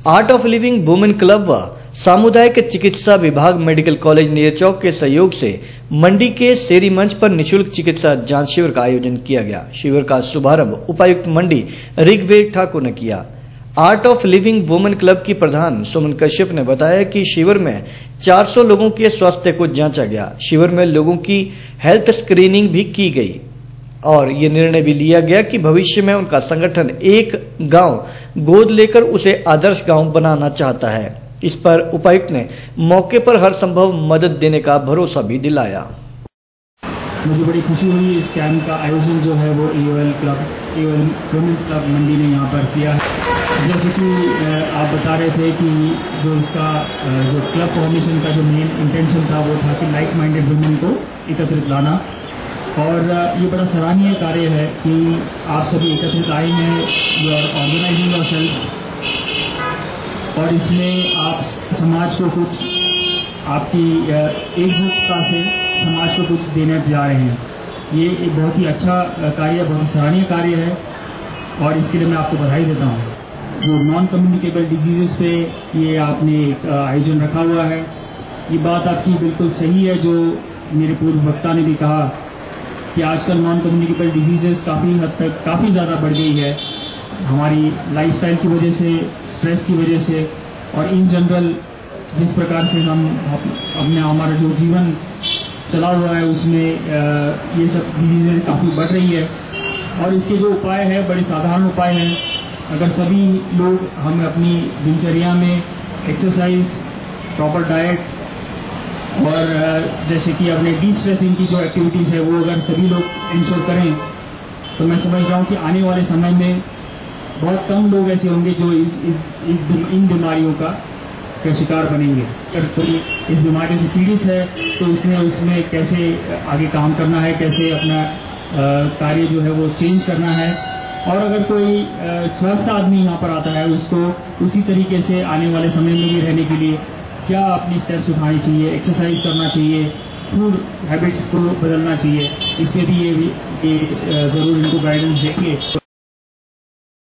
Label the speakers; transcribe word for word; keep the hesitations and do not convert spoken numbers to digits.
Speaker 1: Art of living women club व सामुदायिक चिकित्सा विभाग मेडिकल कॉलेज नेरचौक के सहयोग से मंडी के शेरी मंच पर निशुल्क चिकित्सा जांच शिविर का आयोजन किया गया। शिविर का शुभारंभ उपायुक्त मंडी ऋग्वेद ठाकुर ने किया। Art of living women club की प्रधान सुमन कश्यप ने बताया कि शिविर में चार सौ लोगों के स्वास्थ्य को जांचा गया। शिविर में लोगों की हेल्थ स्क्रीनिंग भी की गई और ये निर्णय भी लिया गया कि भविष्य में उनका संगठन एक गांव गोद लेकर उसे आदर्श गांव बनाना चाहता है। इस पर उपायुक्त ने मौके पर हर संभव मदद देने का भरोसा भी दिलाया।
Speaker 2: मुझे बड़ी खुशी हुई इस कैंप का आयोजन जो है वो AOL club AOL women's club Mandi ने यहाँ पर किया है। जैसे कि आप बता रहे थे कि जो इसका जो क्लब फॉर्मेशन का जो मेन इंटेंशन था वो था कि लाइक माइंडेड वुमेन को एकत्रित लाना, और ये बड़ा सराहनीय कार्य है कि आप सभी एकत्रित आए हैं, यू आर ऑर्गेनाइजिंग योरसेल्फ, और इसमें आप समाज को कुछ आपकी एकजुटता से समाज को कुछ देने जा रहे हैं। ये एक बहुत ही अच्छा कार्य, बहुत ही सराहनीय कार्य है और इसके लिए मैं आपको बधाई देता हूँ। जो नॉन कम्युनिकेबल डिजीजेस पे ये आपने एक आयोजन रखा हुआ है, ये बात आपकी बिल्कुल सही है जो मेरे पूर्व वक्ता ने भी कहा कि आजकल नॉन कम्युनिकेबल डिजीजेस काफ़ी हद तक काफ़ी ज़्यादा बढ़ गई है हमारी लाइफस्टाइल की वजह से, स्ट्रेस की वजह से, और इन जनरल जिस प्रकार से हम अपने हमारा जो जीवन चला हुआ है उसमें ये सब डिजीजें काफ़ी बढ़ रही है। और इसके जो उपाय है बड़े साधारण उपाय हैं। अगर सभी लोग हम अपनी दिनचर्या में एक्सरसाइज, प्रॉपर डाइट और जैसे कि अपने डी स्ट्रेसिंग की जो एक्टिविटीज़ है वो अगर सभी लोग इंश्योर करें तो मैं समझ रहा हूँ कि आने वाले समय में बहुत कम लोग ऐसे होंगे जो इस, इस, इस इन बीमारियों का का शिकार बनेंगे। अगर कोई इस बीमारी से पीड़ित है तो उसने उसमें कैसे आगे काम करना है, कैसे अपना कार्य जो है वो चेंज करना है, और अगर कोई स्वस्थ आदमी यहाँ पर आता है उसको उसी तरीके से आने वाले समय में भी रहने के लिए क्या अपनी स्टेप्स उठानी चाहिए, एक्सरसाइज करना चाहिए, फूड हैबिट्स को बदलना चाहिए, इस पे भी ये, ये जरूर इनको गाइडेंस देंगे।